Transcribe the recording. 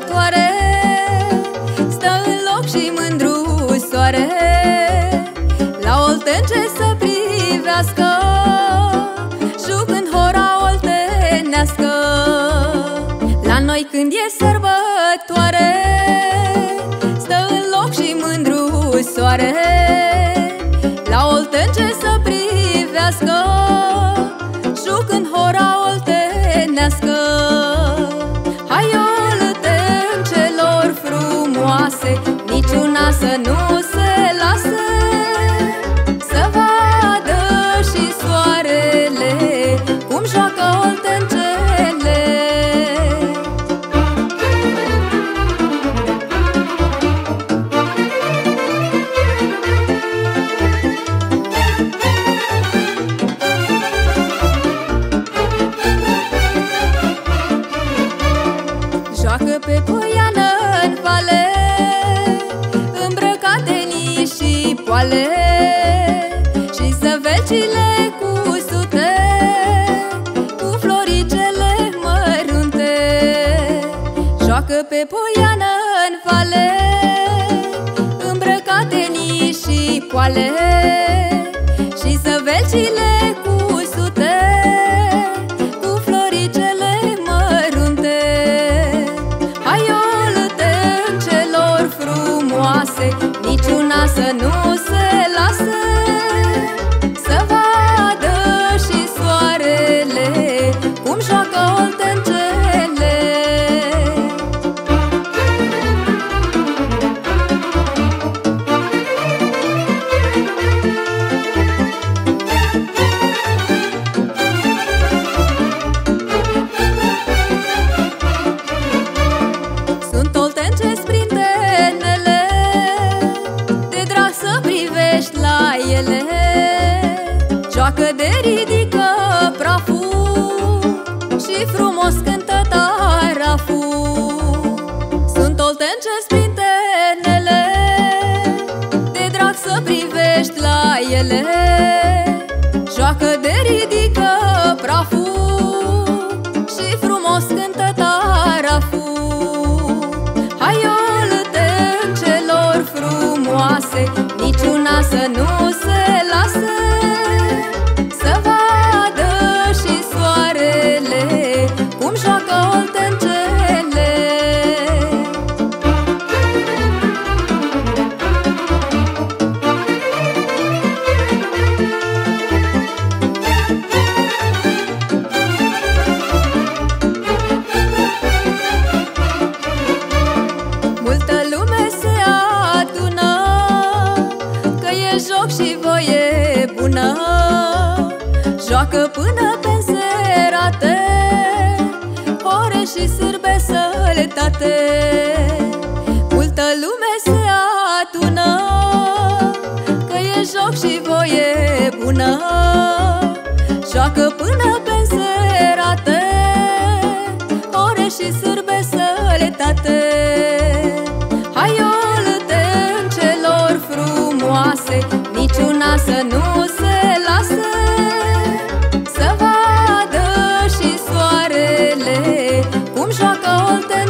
sărbătoare, stă în loc și mândru soare, la oltence să privească, jucând hora oltenească. La noi când e sărbătoare, stă în loc și mândru soare, la oltence să privească, jucând hora oltenească. Hai oltencelor frumoase, niciuna să nu se lasă, să vadă și soarele cum joacă oltencele. Joacă pe poiană în vale, îmbrăcate ni și poale, și zăvelcile cusute, cu floricele mărunte. Joacă pe poiană în vale, îmbrăcate ni și poale, și zăvelcile cusute, cu floricele mărunte. Hai oltencelor frumoase, niciuna să nu se lasă, să vadă și soarele cum joacă oltencele. Sunt oltence sprintenele, de drag să privești la ele, joacă de ridică praful și frumos cântă taraful. Sunt oltence sprintenele, de drag să privești la ele, joacă de ridică praful și frumos cântă taraful. Hai oltencelor frumoase, niciuna să nu se lasă, să vadă și soarele cum joacă oltencele. Multă lume se adună, că e joc și voie bună, joacă până penserate, ore și sârbe săltate. Multă lume se adună, că e joc și voie bună, joacă până penserate, ore și sârbe săltate. Hai oltencelor frumoase, niciuna să nu se lasă, să vadă și soarele cum joacă oltencele.